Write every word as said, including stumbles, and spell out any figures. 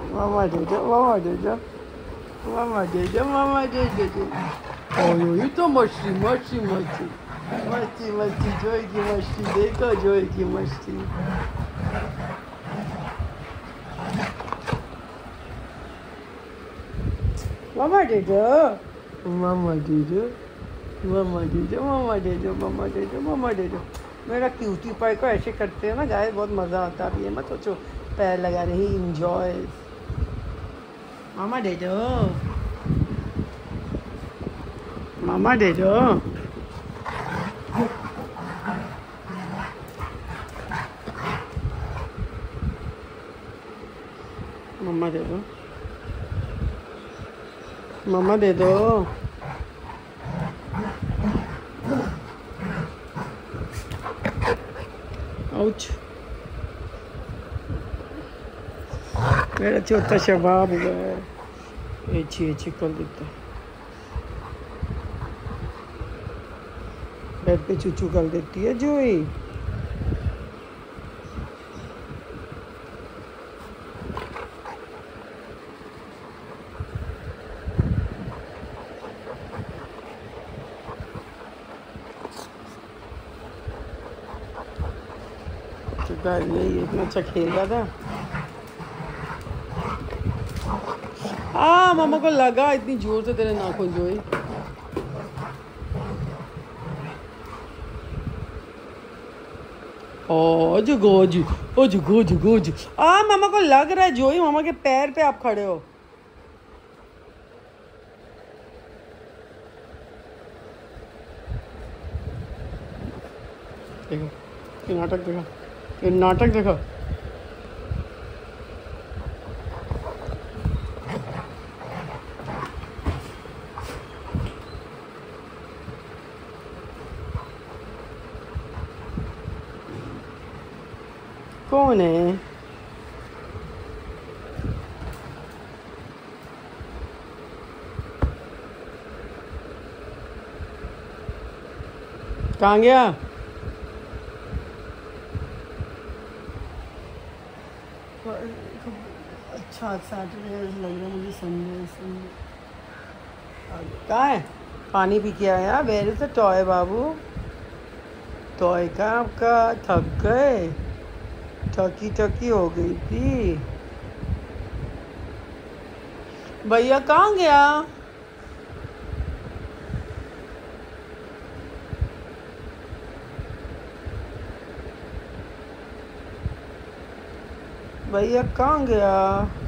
Mama dede, mama dede, mama dede, mama dede. Oh, itu mesti, mesti, mesti, mesti, mesti, joy की मस्ती देखो, joy की मस्ती. Mama dede, mama dede, mama dede, mama dede, mama dede, mama dede. मेरा cutie pie को ऐसे करते हैं ना गाय, बहुत मज़ा आता है. अब ये मत सोचो पैर लगा रही, इंजॉय. मामा दे दो, मामा दे दो. मम्मा दे दो, मम्मा दे दो. आउच, मेरा छोटा शबाब है. एची एची कर देता है. बेड पे चूचू कर देती है जोई. ये इतना अच्छा खेल रहा था. हाँ मामा को लगा इतनी जोर से तेरे नाखून जोई. ओ जो गोज, ओ जो गोज गोज. आ मामा को लग रहा है जोई मामा के पैर पे आप खड़े हो. देखो ये नाटक देखो, ये नाटक देखो. कौन है? कहाँ गया? अच्छा सैटरडे लग रहा है मुझे. संडे संडे कहाँ है? पानी पी के आया. वेयर इज द टॉय बाबू? टॉय का आपका थक गए, थकी थकी हो गई थी. भैया कहाँ गया? भैया कहाँ गया?